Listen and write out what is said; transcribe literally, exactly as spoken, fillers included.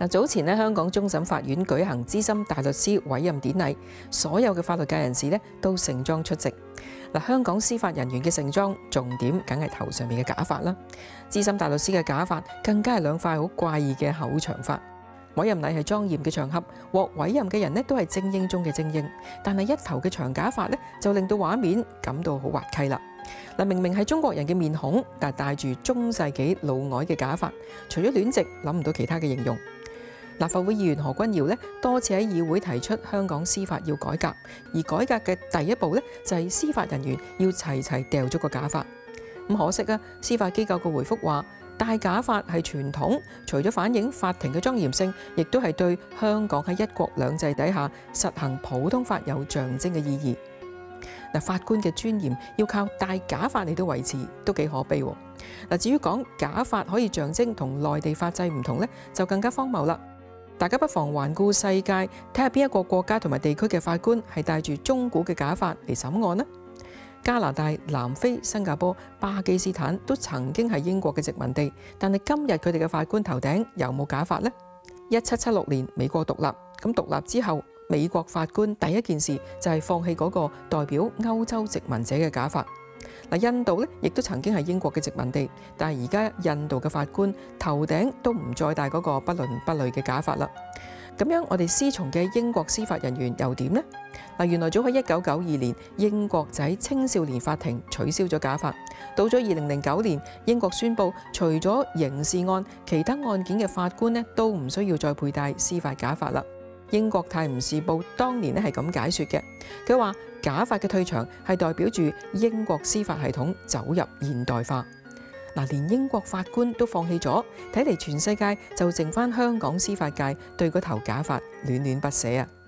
嗱，早前咧，香港終審法院舉行資深大律師委任典禮，所有嘅法律界人士咧都盛裝出席。嗱，香港司法人員嘅盛裝重點梗係頭上面嘅假髮啦。資深大律師嘅假髮更加係兩塊好怪異嘅厚長髮。委任禮係莊嚴嘅場合，獲委任嘅人咧都係精英中嘅精英，但係一頭嘅長假髮咧就令到畫面感到好滑稽啦。嗱，明明係中國人嘅面孔，但係戴住中世紀老外嘅假髮，除咗戀殖，諗唔到其他嘅形容。立法會議員何君堯咧多次喺議會提出香港司法要改革，而改革嘅第一步咧就係司法人員要齊齊掉咗個假髮。咁可惜啊，司法機構嘅回覆話，戴假髮係傳統，除咗反映法庭嘅莊嚴性，亦都係對香港喺一國兩制底下實行普通法有象徵嘅意義。嗱，法官嘅尊嚴要靠戴假髮嚟到維持，都幾可悲喎。嗱，至於講假髮可以象徵同內地法制唔同咧，就更加荒謬啦。大家不妨環顧世界，睇下邊一個國家同埋地區嘅法官係戴住中古嘅假髮嚟審案呢？加拿大、南非、新加坡、巴基斯坦都曾經係英國嘅殖民地，但係今日佢哋嘅法官頭頂有冇假髮呢？一七七六年美國獨立，咁獨立之後，美國法官第一件事就係放棄嗰個代表歐洲殖民者嘅假髮。嗱，印度咧亦都曾經係英國嘅殖民地，但係而家印度嘅法官頭頂都唔再戴嗰個不倫不類嘅假髮啦。咁樣我哋師從嘅英國司法人員又點呢？嗱，原來早喺一九九二年，英國就喺青少年法庭取消咗假髮。到咗二零零九年，英國宣布除咗刑事案，其他案件嘅法官咧都唔需要再佩戴司法假髮啦。英國泰晤士報當年咧係咁解說嘅，佢話假髮嘅退場係代表住英國司法系統走入現代化。嗱，連英國法官都放棄咗，睇嚟全世界就剩返香港司法界對嗰頭假髮戀戀不捨啊！